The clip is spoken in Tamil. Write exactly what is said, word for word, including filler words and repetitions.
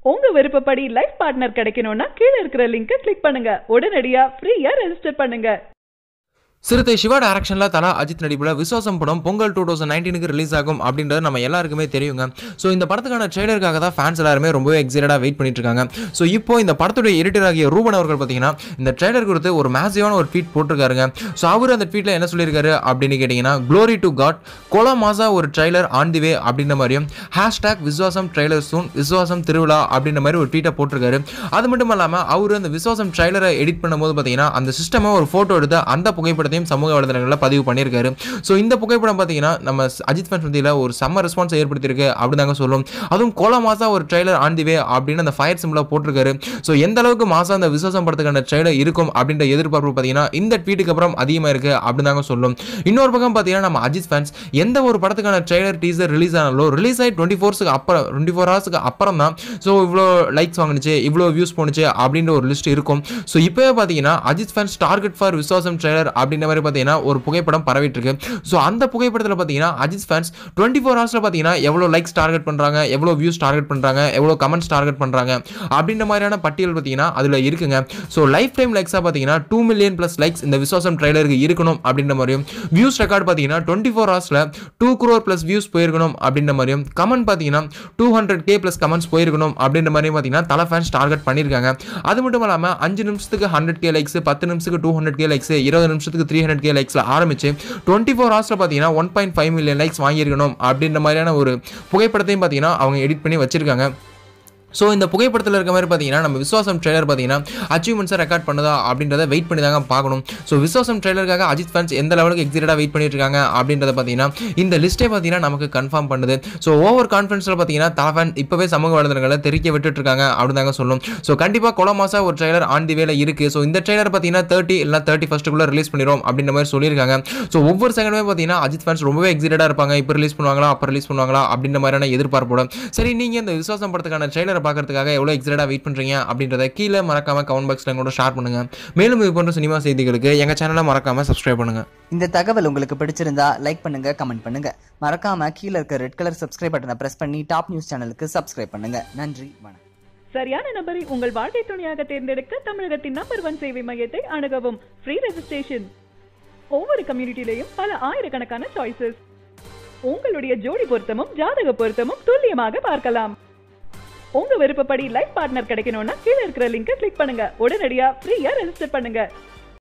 உங்க விருப்பப்படி லைஃப் பார்ட்னர் கிடைக்கணும்னா கீழ இருக்கிற லிங்கை கிளிக் பண்ணுங்க. உடனடியா ஃப்ரீயா ரெஜிஸ்டர் பண்ணுங்க. சிறுத்தை சிவா டைரக்ஷன்ல தலா அஜித் நடிப்புல விஸ்வாசம் படம் பொங்கல் டூ தௌசண்ட் நைன்டீனுக்கு ரிலீஸ் ஆகும் அப்படின்றது நம்ம எல்லாருக்குமே தெரியுங்க. ஸோ இந்த படத்துக்கான ட்ரெய்லருக்காக தான் ஃபேன்ஸ் எல்லாருமே ரொம்பவே எக்ஸைட்டடாக வெயிட் பண்ணிட்டு இருக்காங்க. ஸோ இப்போ இந்த படத்துடைய எடிட்டர் ஆகிய ரூபன் அவர்கள் பார்த்தீங்கன்னா இந்த ட்ரெய்லர் குறித்து ஒரு மேசிவான ஒரு ட்வீட் போட்டிருக்காருங்க. ஸோ அவர் அந்த ட்வீட்ல என்ன சொல்லியிருக்காரு அப்படின்னு கேட்டீங்கன்னா, க்ளோரி டு காட், கொலா மாசா ஒரு ட்ரெய்லர் ஆன் தி வே அப்படின்ற மாதிரியும் ஹேஷ்டாக் விஸ்வாசம் ட்ரெய்லர் சூன், விஸ்வாசம் திருவிழா அப்படின்ற மாதிரி ஒரு ட்வீட்டை போட்டிருக்காரு. அது மட்டும் இல்லாமல் அவர் அந்த விஸ்வாசம் ட்ரெய்லரை எடிட் பண்ணும்போது பார்த்தீங்கன்னா அந்த சிஸ்டமை ஒரு ஃபோட்டோ எடுத்து அந்த புகைப்படத்தை சமூக வலைதளங்களில் பதிவு பண்ணியிருக்காரு. ஸோ இந்த புகைப்படம் பார்த்தீங்கன்னா நம்ம அஜித் ஃபேன்ஸ் மத்தியில் ஒரு செம்ம ரெஸ்பான்ஸ் ஏற்படுத்தியிருக்கு அப்படின்னு தாங்க சொல்லும். அதுவும் கோலா மாசா ஒரு ட்ரெய்லர் ஆன் தி வே அப்படின்னு அந்த ஃபயர் சிம்பிளா போட்டிருக்காரு. ஸோ எந்த அளவுக்கு மாசா அந்த விஸ்வாசம் படத்துக்கான ட்ரெய்லர் இருக்கும் அப்படின்ற எதிர்பார்ப்பு பார்த்தீங்கன்னா இந்த ட்வீட்டுக்கு அப்புறம் அதிகமாக இருக்கு அப்படின்னு தாங்க சொல்லும். இன்னொரு பக்கம் பார்த்தீங்கன்னா நம்ம அஜித் ஃபேன்ஸ் எந்த ஒரு படத்துக்கான ட்ரெய்லர் டீசர் ரிலீஸ் ஆனாலும் ரிலீஸ் ஆகி டுவெண்ட்டி ஃபோர்ஸ்க்கு அப்புறம் டுவெண்ட்டி ஃபோர் ஹவர்ஸ்க்கு அப்புறம் தான் ஸோ இவ்வளோ லைக்ஸ் வாங்கினுச்சு, இவ்வளோ வியூஸ் போனுச்சு அப்படின்ற ஒரு லிஸ்ட் இருக்கும். ஸோ இப்போவே பார்த்தீங்கன்னா Ajith fans target for Viswasam trailer அப்படின்ற மாதிரி பார்த்தீங்கன்னா ஒரு புகைப்படம் பரவிட்டு இருக்கு. ஸோ அந்த புகைப்படத்தில் பார்த்தீங்கன்னா அஜித் ஃபேன்ஸ் டுவெண்ட்டி ஃபோர் ஹவர்ஸ்ல பார்த்தீங்கன்னா எவ்வளோ லைக்ஸ் டார்கெட் பண்றாங்க, எவ்வளோ வியூஸ் டார்கெட் பண்றாங்க, எவ்வளோ கமெண்ட்ஸ் டார்கெட் பண்றாங்க அப்படின்ற மாதிரியான பட்டியல் பார்த்தீங்கன்னா அதில் இருக்குங்க. ஸோ லைஃப் டைம் லைக்ஸாக பார்த்தீங்கன்னா டூ மில்லியன் பிளஸ் லைக்ஸ் இந்த விஸ்வாசம் ட்ரெய்லருக்கு இருக்கணும் அப்படின்ற மாதிரியும், வியூஸ் ரெக்கார்ட் பார்த்தீங்கன்னா டுவெண்ட்டி ஃபோர் ஹவர்ஸ்ல டூ குரோர் பிளஸ் வியூஸ் போயிருக்கணும் அப்படின்ற மாதிரியும், கமெண்ட் பார்த்தீங்கன்னா two hundred K plus comments போயிருக்கணும் அப்படின்ற மாதிரியும் பார்த்தீங்கன்னா தல ஃபேன்ஸ் டார்கெட் பண்ணியிருக்காங்க. அது மட்டும் இல்லாமல் அஞ்சு நிமிஷத்துக்கு ஹண்ட்ரட் கே லைக்ஸ், பத்து நிமிஷத்துக்கு டூ ஹண்ட்ரட் கே லைக்ஸ், இருபது நிமிஷத்துக்கு த்ரீ ஹண்ட்ரட் கே லைக்ஸ்ல ஆரம்பிச்சு டுவெண்ட்டி ஃபோர் ஹவர்ஸ்ல பார்த்தீங்கன்னா one point five million likes வாங்கியிருக்கணும் அப்படின்ற மாதிரியான ஒரு புகைப்படத்தையும் பார்த்தீங்கன்னா அவங்க எடிட் பண்ணி வச்சிருக்காங்க. ஸோ இந்த புகைப்படத்தில் இருக்க மாதிரி பார்த்தீங்கன்னா நம்ம விஸ்வாசம் ட்ரெய்லர் பார்த்தீங்கன்னா அச்சீவ்மெண்ட்ஸை ரெக்கார்ட் பண்ணுதா அப்படின்றத வெயிட் பண்ணி தாங்க பார்க்கணும். ஸோ விஸ்வாசம் ட்ரெய்லருக்காக அஜித் ஃபேன்ஸ் எந்த லெவலுக்கு எக்ஸைட்டடாக வெயிட் பண்ணிட்டு இருக்காங்க அப்படின்றத பார்த்தீங்கன்னா இந்த லிஸ்ட்டே பார்த்தீங்கன்னா நமக்கு கன்ஃபார்ம் பண்ணுது. ஸோ ஓவர் கான்ஃபிடன்ஸில் பார்த்தீங்கன்னா தல ஃபேன் இப்போவே சமூக வலைதளங்களை தெரிவிக்க விட்டுட்டு இருக்காங்க அப்படின்னு தாங்க சொல்லும். ஸோ கண்டிப்பாக கொலா மாசா ஒரு ட்ரெய்லர் ஆன் தி வேல இருக்கு. ஸோ இந்த ட்ரெய்லர் பார்த்தீங்கன்னா தேர்ட்டி இல்லை தேர்ட்டி ஃபர்ஸ்ட்டுக்குள்ள ரிலீஸ் பண்ணிடும் அப்படின்ற மாதிரி சொல்லியிருக்காங்க. ஸோ ஒவ்வொரு செகண்டுமே பார்த்தீங்கன்னா அஜித் ஃபேன்ஸ் ரொம்பவே எக்ஸைட்டடாக இருப்பாங்க. இப்போ ரிலீஸ் பண்ணுவாங்களா, அப்போ ரிலீஸ் பண்ணுவாங்களா அப்படின்ற மாதிரியான எதிர்பார்ப்போட. சரி, நீங்கள் இந்த விஸ்வாசம் படத்துக்கான ட்ரெய்லரை பார்க்கறதுக்காக எவ்வளோ எக்ஸைட்டடா வெயிட் பண்றீங்க அப்படின்றத கீழே மறக்காம கமெண்ட் பாக்ஸ்ல கூட ஷேர் பண்ணுங்க. மேலும் இது போன்ற சினிமா செய்திகளுக்கு எங்க சேனலை மறக்காம சப்ஸ்கிரைப் பண்ணுங்க. இந்த தகவல் உங்களுக்கு பிடிச்சிருந்தா லைக் பண்ணுங்க, கமெண்ட் பண்ணுங்க. மறக்காம கீழே இருக்க ரெட் கலர் சப்ஸ்கிரைப் பட்டனை பிரஸ் பண்ணி டாப் நியூஸ் சேனலுக்கு சப்ஸ்கிரைப் பண்ணுங்க. நன்றி, வணக்கம். சரியான நபரை உங்கள் வாழ்க்கை துணையாக தேர்ந்தெடுக்க தமிழகத்தின் நம்பர் ஒன் சேவை மையத்தை அணுகவும். Free registration. ஒவ்வொரு கம்யூனிட்டிலையும் பல ஆயிரக்கணக்கான சாய்ஸஸ். உங்களுடைய ஜோடி பொருத்தமும் ஜாதக பொருத்தமும் துல்லியமாக பார்க்கலாம். உங்க விருப்பப்படி லைஃப் பார்ட்னர் கிடைக்கணும்னா கீழ இருக்கிற லிங்கை கிளிக் பண்ணுங்க. உடனடியா ஃப்ரீயா ரெஜிஸ்டர் பண்ணுங்க.